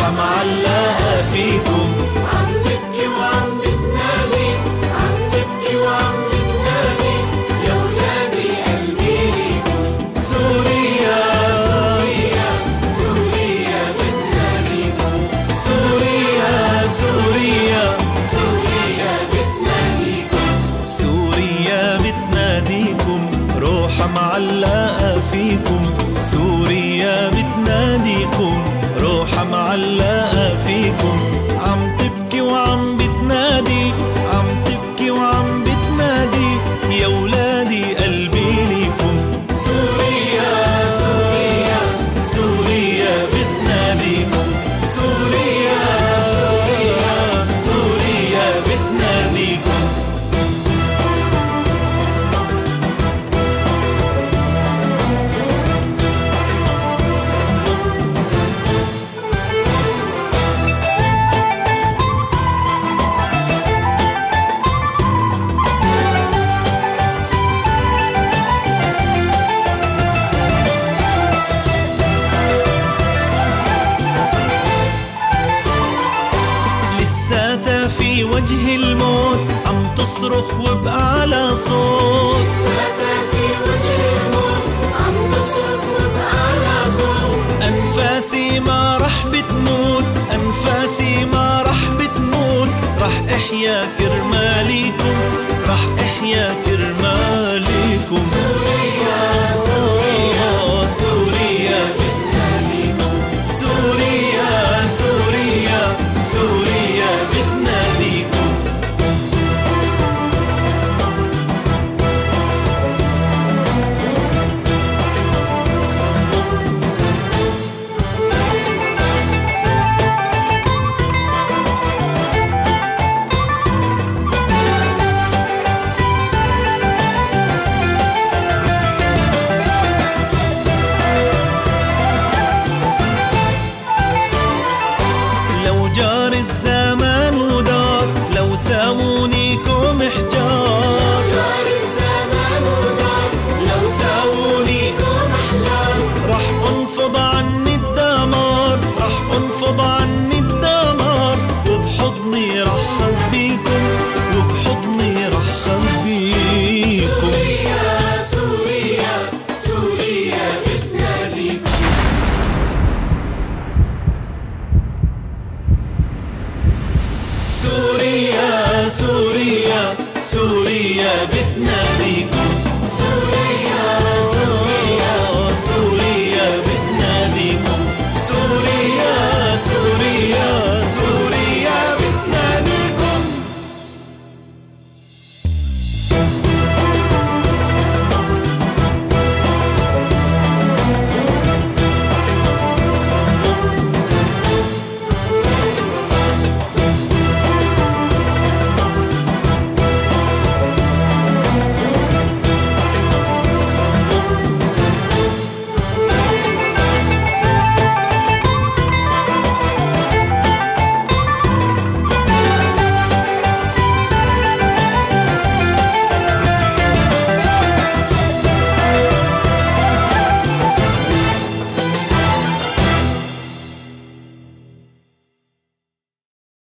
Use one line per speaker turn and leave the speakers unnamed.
روحة معلقة فيكم.
عم تبكي وعم بتنادي، عم تبكي وعم بتنادي، يا ولادي قلبي ليكم.
سوريا
سوريا سوريا بتناديكم.
سوريا سوريا
سوريا بتناديكم.
سوريا بتناديكم، روحة معلقة فيكم. سوريا بتناديكم، روحة معلقة فيكم. عم تبكي وعم بتنادي، عم تبكي وعم بتنادي، يا ولادي قلبي ليكم.
سوريا سوريا
سوريا بتناديكم. سوريا سوريا سوريا بتناديكم. لساتها في وجه الموت عم تصرخ وبأعلى صوت.
لساتها في وجه الموت عم تصرخ وبأعلى صوت.
أنفاسي ما رح بتموت، أنفاسي ما رح بتموت، رح احيا كرماليكم، رح احيا كرماليكم.
سوريا سوريا
سوريا
بتناديكم.
سوريا سوريا سوريا بتناديكم. لو جار الزمان ودار، لو ساوونيكم حجار.
جار الزمان ودار،
لو ساوونيكم
محجار.
رح انفض عني الدمار، رح انفض عني الدمار، وبحضني رح خبيكم، وبحضني رح خبيكم.
سوريا سوريا سوريا بتناديكم.
سوريا سوريا سوريا بتناديكم.
سوريا سوريا
سوريا